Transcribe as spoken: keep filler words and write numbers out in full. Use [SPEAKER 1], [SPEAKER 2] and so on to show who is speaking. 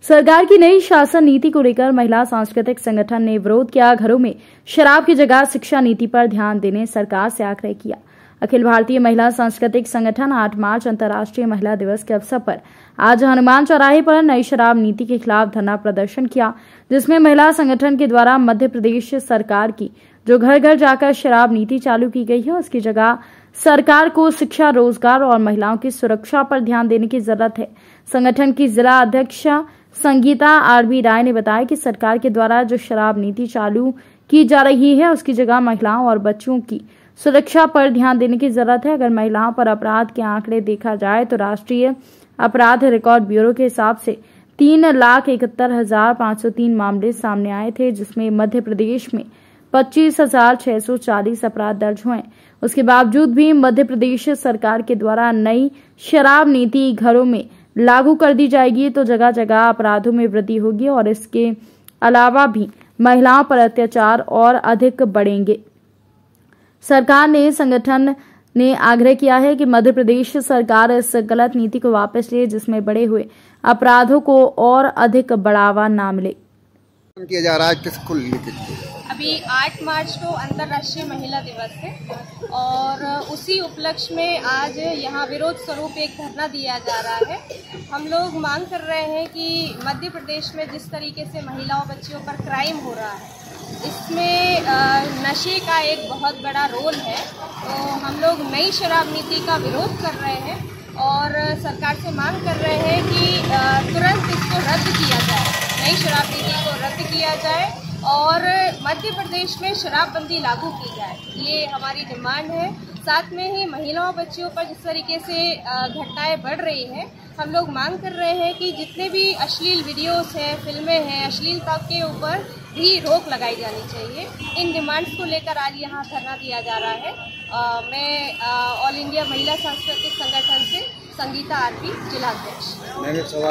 [SPEAKER 1] सरकार की नई शासन नीति को लेकर महिला सांस्कृतिक संगठन ने विरोध किया। घरों में शराब की जगह शिक्षा नीति पर ध्यान देने सरकार से आग्रह किया। अखिल भारतीय महिला सांस्कृतिक संगठन आठ मार्च अंतर्राष्ट्रीय महिला दिवस के अवसर पर आज हनुमान चौराहे पर नई शराब नीति के खिलाफ धरना प्रदर्शन किया, जिसमें महिला संगठन के द्वारा मध्य प्रदेश सरकार की जो घर घर जाकर शराब नीति चालू की गई है, उसकी जगह सरकार को शिक्षा, रोजगार और महिलाओं की सुरक्षा पर ध्यान देने की जरूरत है। संगठन की जिला अध्यक्ष संगीता आरबी राय ने बताया कि सरकार के द्वारा जो शराब नीति चालू की जा रही है, उसकी जगह महिलाओं और बच्चों की सुरक्षा पर ध्यान देने की जरूरत है। अगर महिलाओं पर अपराध के आंकड़े देखा जाए तो राष्ट्रीय अपराध रिकॉर्ड ब्यूरो के हिसाब से तीन लाख इकहत्तर हजार पाँच सौ तीन मामले सामने आए थे, जिसमें मध्य प्रदेश में पच्चीस हजार छह सौ चालीस अपराध दर्ज हुए। उसके बावजूद भी मध्य प्रदेश सरकार के द्वारा नई शराब नीति घरों में लागू कर दी जाएगी तो जगह जगह अपराधों में वृद्धि होगी और इसके अलावा भी महिलाओं पर अत्याचार और अधिक बढ़ेंगे। सरकार ने संगठन ने आग्रह किया है कि मध्य प्रदेश सरकार इस गलत नीति को वापस ले, जिसमें बढ़े हुए अपराधों को और अधिक बढ़ावा न मिले।
[SPEAKER 2] किया जा रहा है किसको लेकर?
[SPEAKER 3] अभी आठ मार्च को अंतर्राष्ट्रीय महिला दिवस है और उसी उपलक्ष्य में आज यहाँ विरोध स्वरूप एक धरना दिया जा रहा है। हम लोग मांग कर रहे हैं कि मध्य प्रदेश में जिस तरीके से महिलाओं बच्चियों पर क्राइम हो रहा है, इसमें नशे का एक बहुत बड़ा रोल है। तो हम लोग नई शराब नीति का विरोध कर रहे हैं और सरकार से मांग कर रहे हैं कि तुरंत इसको रद्द किया जाए, नई शराब नीति को रद्द किया जाए और मध्य प्रदेश में शराबबंदी लागू की जाए। ये हमारी डिमांड है। साथ में ही महिलाओं बच्चियों पर जिस तरीके से घटनाएं बढ़ रही हैं, हम लोग मांग कर रहे हैं कि जितने भी अश्लील वीडियोस हैं, फिल्में हैं, अश्लीलता के ऊपर भी रोक लगाई जानी चाहिए। इन डिमांड्स को लेकर आज यहाँ धरना दिया जा रहा है। आ, मैं आ, ऑल इंडिया महिला सांस्कृतिक संगठन से संगीता आरबी जिला अध्यक्ष।